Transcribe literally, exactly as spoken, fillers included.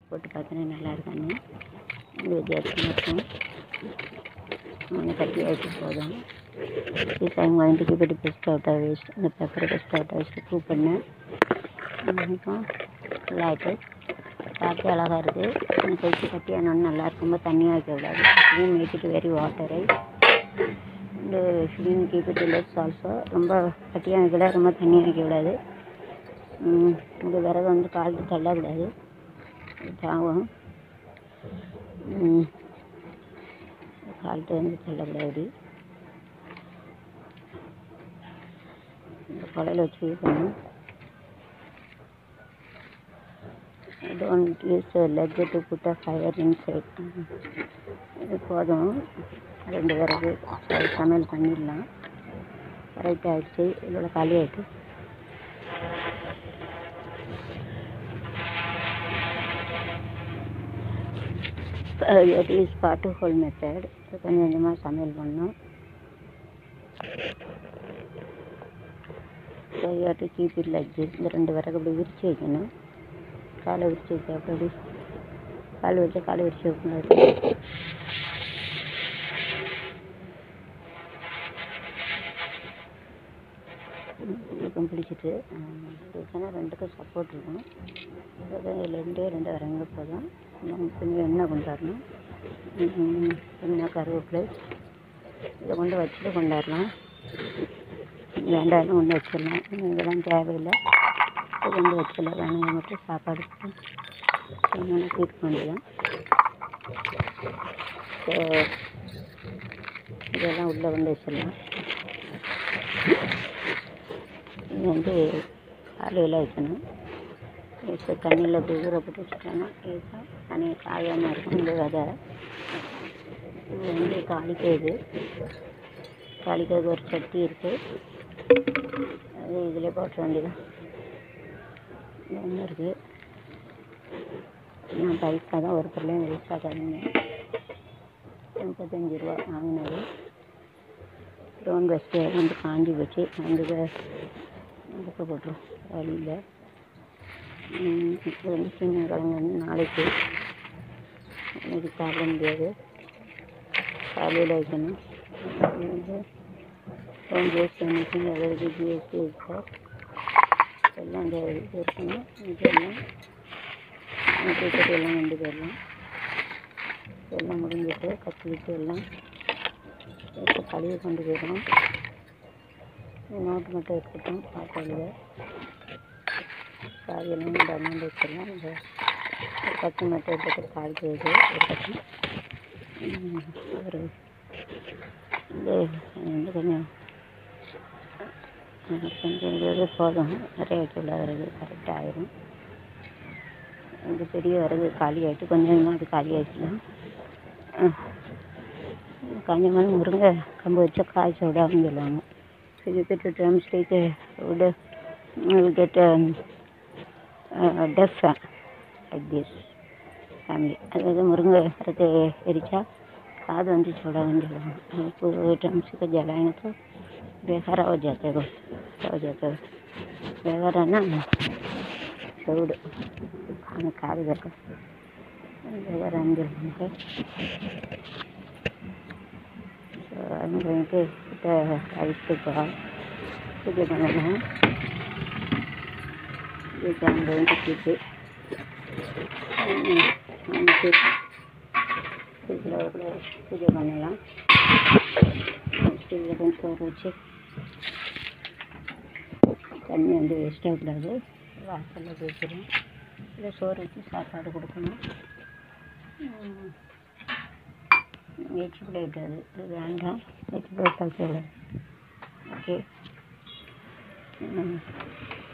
போட்டு பார்த்தோன்னா நல்லா இருக்கான்னு இந்த வித்தியாசமாக இருக்கும். கட்டி ஆகிட்டு போதும். Is I'm going to keep it best out of waste. இந்த பேப்பரை best out of waste prove பண்ணேன். இப்போ ஃபுல்லாகிட்டு பார்த்து அழகாக இருக்குது. கொஞ்சம் தைச்சி கட்டி ஆனோன்னு நல்லாயிருக்கும். ரொம்ப தண்ணியாக வைக்கக்கூடாது. ஷுட் மேக் இட் வெரி வாட்டரை இந்த should keep it less also. ரொம்ப கட்டியாக வைக்கக்கூடாது, ரொம்ப தண்ணியாக வைக்கக்கூடாது. இந்த விறகு வந்து காலத்து தள்ளக்கூடாது, தாகும். காலத்து வந்து தள்ளக்கூடாது. இந்த குழையில் வச்சு யூஸ் பண்ணணும். Don't use leg to put a fire inside. இது போதும். ரெண்டு விறகு சமையல் பண்ணிடலாம். கரெக்ட் ஆகிடுச்சு. இதோட காலி ஆகிட்டு it is part of whole method. கொஞ்சம் கொஞ்சமாக சமையல் பண்ணணும். So you have to keep it like this. இந்த ரெண்டு விறகு அப்படி விரித்து வைக்கணும். காலை விரித்து வைக்க அப்படி கால் வச்சு காலை விரித்து வைக்கணும். இதுக்கும் பிடிச்சிட்டு வச்சோன்னா ரெண்டுக்கும் சப்போர்ட் இருக்கும். ரெண்டே ரெண்டு விறகு போதும். கொஞ்சம் எண்ணெய் கொண்டாடணும். எண்ணெய் கருவேப்பிலை இதை கொண்டு வச்சுட்டு கொண்டாடலாம். வேண்டாம் கொண்டு வச்சிடலாம். இதெல்லாம் தேவையில்லை. இதை கொண்டு வச்சிடலாம். வேணுங்க மட்டும் சாப்பாடு இன்னொன்று தீர்க்க வேண்டியதான். ஸோ இதெல்லாம் உள்ளே கொண்டு வச்சிடலாம். இது வந்து காலையில் வைக்கணும். இப்போ தண்ணியில் போய் ஊற போட்டு வச்சுட்டோன்னா இதுதான் தண்ணி காயாமல் இருக்கும். இந்த விதை இது வந்து தாளிக்கிறது. தாளிக்கிறது ஒரு சட்டி இருக்குது. அது இதில் போட்ட வேண்டியதான். ஒன்று இருக்குது. நான் பைசா தான் ஒரு பொருளையும் வேஸ்ட்டாக தரீங்க. முப்பத்தஞ்சு ரூபா வாங்கினது. ரோன் வச்சு வந்து காஞ்சி வச்சு அந்த புக்க போட்டுரும் வழியில். இப்போ வந்து சின்ன கிழங்கு வந்து நாளைக்கு இன்னைக்கு சாப்பிட முடியாது. காலையில் வைக்கணும். ஜிஎஸ்டி மிஷின் எதாவது ஜிஎஸ்டி இருக்கா எல்லாம் இந்த இது இருக்கணும். இதெல்லாம் கிரிக்கெட் எல்லாம் கொண்டு போயிடலாம். எல்லாம் முடிஞ்சிட்டு கத்திரிட்டு எல்லாம் இப்போ கழுவி கொண்டு போயிடணும். நோட்டு மட்டும் இருக்கட்டும். பாப்பாவில் காயெல்லாம் டமாண்ட் வச்சிடலாம். இந்த பத்து மட்டும் எடுத்துகிட்டு காய்க்கு இது இருக்கட்டும். ஒரு இந்த வந்து கொஞ்சம் கொஞ்சம் இது போதும். நிறைய வைக்கக்கூடாது. விறகு கரெக்டாக ஆயிரும். இந்த பெரிய விறகு காலி ஆகிட்டு கொஞ்சம் கொஞ்சமாக அது காலி ஆகிடுச்சுன்னா கொஞ்சமாக முருங்கை கம்பு வச்சா காய்ச்ச விடாமல் சொல்லுவாங்க. இது பெற்று ட்ரம்ஸ் டேக்கு விட கெட் டெஃப் லைக் திஸ் ஃபேமிலி. அதாவது முருங்கை விறகு எரிச்சா காது வந்து छोड़ाने लगा पूरे ड्रम्स का जलाएंगे तो बेकार हो जाते हो हो जाते हो बेकार है ना छोड़ खाने काट देगा बेकार अंदर उनके. So I'm going to put a rice to go to the banana. This I'm going to keep it. And keep இதில் பூஜை பண்ணலாம். ஸ்டீலில் கொஞ்சம் சோறு வச்சு தண்ணி வந்து வேஸ்ட்டாக கூடாது. வாசலில் வச்சிடும். இல்லை சோறு வச்சு சாப்பாடு கொடுக்கணும். வச்சு விடாது. இது வேண்டாம். வச்சு போட்டால் கூடாது. ஓகே.